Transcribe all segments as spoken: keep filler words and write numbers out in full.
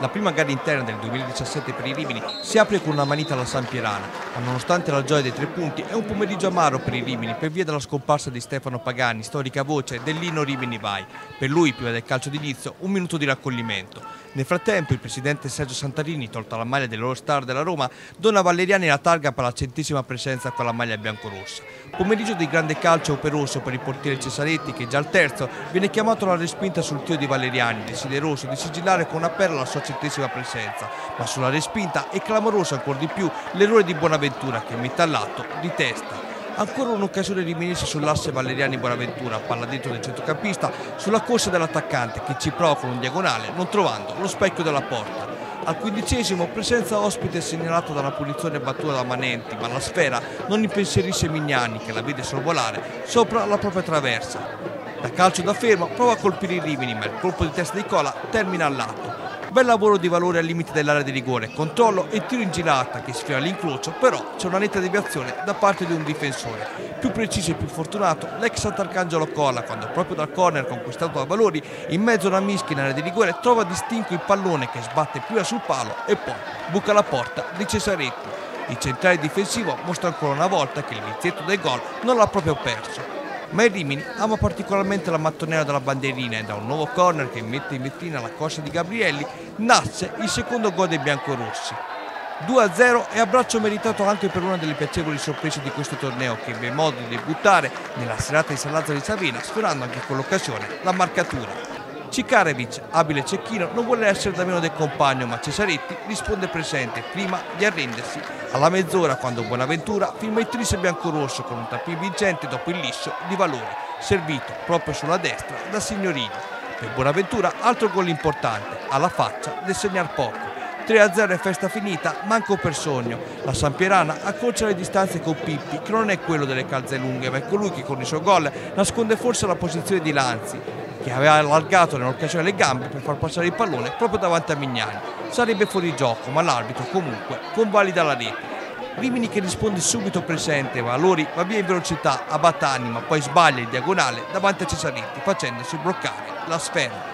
La prima gara interna del duemiladiciassette per i Rimini si apre con una manita alla Sampierana, ma nonostante la gioia dei tre punti è un pomeriggio amaro per i Rimini per via della scomparsa di Stefano Pagani, storica voce dell'inno Rimini Vai. Per lui, prima del calcio d'inizio, un minuto di raccoglimento. Nel frattempo il presidente Sergio Santarini, tolta la maglia dell'All Star della Roma, dona a Valeriani la targa per la centesima presenza con la maglia biancorossa. Pomeriggio di grande calcio operoso per il portiere Cesaretti che già al terzo viene chiamato alla respinta sul tiro di Valeriani, desideroso di sigillare con una perla la sua centesima presenza, ma sulla respinta è clamoroso ancora di più l'errore di Bonaventura che mette all'atto di testa. Ancora un'occasione riminesse sull'asse Valeriani-Bonaventura, palla dentro del centrocampista, sulla corsa dell'attaccante che ci prova con un diagonale, non trovando lo specchio della porta. Al quindicesimo presenza ospite segnalata da una punizione battuta da Manenti, ma la sfera non impensierisce Mignani che la vede sorvolare sopra la propria traversa. Da calcio da fermo prova a colpire i Rimini, ma il colpo di testa di Cola termina al lato. Bel lavoro di Valori al limite dell'area di rigore, controllo e tiro in girata che sfiora l'incrocio, però c'è una netta deviazione da parte di un difensore. Più preciso e più fortunato l'ex Sant'Arcangelo Cola quando proprio dal corner conquistato da Valori in mezzo a una mischia in area di rigore trova distinto il pallone che sbatte prima sul palo e poi buca la porta di Cesaretti. Il centrale difensivo mostra ancora una volta che il vizietto del gol non l'ha proprio perso. Ma il Rimini ama particolarmente la mattonella della bandierina e da un nuovo corner che mette in vetrina la corsa di Gabrielli nasce il secondo gol dei biancorossi. due a zero e abbraccio meritato anche per una delle piacevoli sorprese di questo torneo che ebbe modo di debuttare nella serata di San Lazzaro di Savina, sfiorando anche con l'occasione la marcatura. Cikarevic, abile cecchino, non vuole essere da meno del compagno, ma Cesaretti risponde presente prima di arrendersi alla mezz'ora quando Bonaventura firma il tris biancorosso con un tappin vincente dopo il liscio di Valori, servito proprio sulla destra da Signorini. Per Bonaventura altro gol importante, alla faccia del segnar poco. tre a zero è festa finita, manco per sogno. La Sampierana accorcia le distanze con Pippi, che non è quello delle calze lunghe, ma è colui che con il suo gol nasconde forse la posizione di Lanzi, che aveva allargato nell'occasione le gambe per far passare il pallone proprio davanti a Mignani. Sarebbe fuori gioco, ma l'arbitro comunque convalida la rete. Rimini che risponde subito presente, Valori va via in velocità a Battani, ma poi sbaglia il diagonale davanti a Cesaretti, facendosi bloccare la sfera.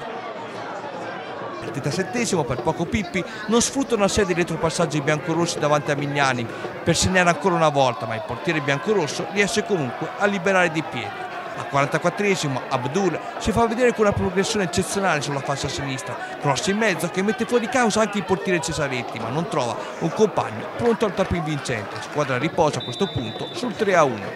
Al trentasettesimo per poco Pippi non sfrutta una serie di retropassaggi biancorossi davanti a Mignani per segnare ancora una volta, ma il portiere biancorosso riesce comunque a liberare di piedi. Al quarantaquattresimo Abdul si fa vedere con una progressione eccezionale sulla fascia sinistra, cross in mezzo che mette fuori causa anche il portiere Cesaretti, ma non trova un compagno pronto al tapping vincente. Squadra riposa a questo punto sul tre a uno.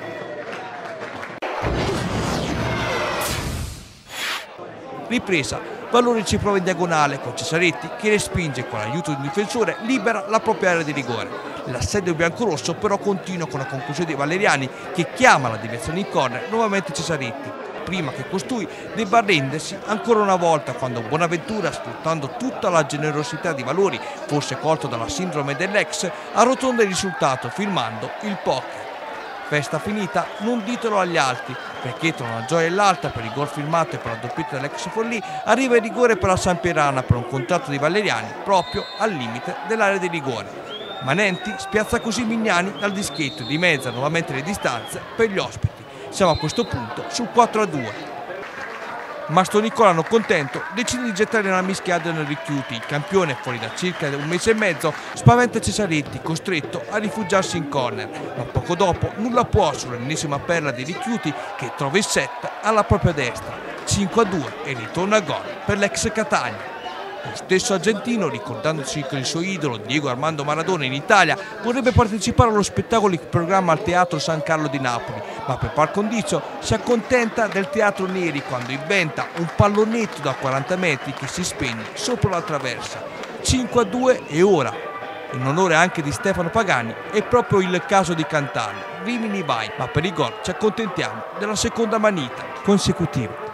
Ripresa, Valori ci prova in diagonale con Cesaretti che respinge con l'aiuto di un difensore, libera la propria area di rigore. L'assedio biancorosso però continua con la conclusione di Valeriani che chiama la deviazione in corner nuovamente Cesaretti, prima che costui debba arrendersi ancora una volta quando Bonaventura, sfruttando tutta la generosità di Valori, forse colto dalla sindrome dell'ex, arrotonda il risultato firmando il poker. Festa finita, non ditelo agli altri, perché tra una gioia e l'altra per il gol firmato e per la doppietta dell'ex Forlì arriva il rigore per la Sampierana per un contratto di Valeriani proprio al limite dell'area di rigore. Manenti spiazza così Mignani dal dischetto e dimezza nuovamente le distanze per gli ospiti. Siamo a questo punto sul quattro a due. Mastro Nicolano, contento, decide di gettare nella mischia Adriano Ricchiuti. Il campione, fuori da circa un mese e mezzo, spaventa Cesaretti, costretto a rifugiarsi in corner. Ma poco dopo nulla può sull'ennesima perla di Ricchiuti che trova il set alla propria destra. cinque a due e ritorna a gol per l'ex Catania. Lo stesso argentino, ricordandosi che il suo idolo Diego Armando Maradona in Italia vorrebbe partecipare allo spettacolo in programma al Teatro San Carlo di Napoli, ma per par condicio si accontenta del Teatro Neri quando inventa un pallonetto da quaranta metri che si spegne sopra la traversa. cinque a due e ora, in onore anche di Stefano Pagani, è proprio il caso di cantarlo. Rimini vai, ma per i gol ci accontentiamo della seconda manita consecutiva.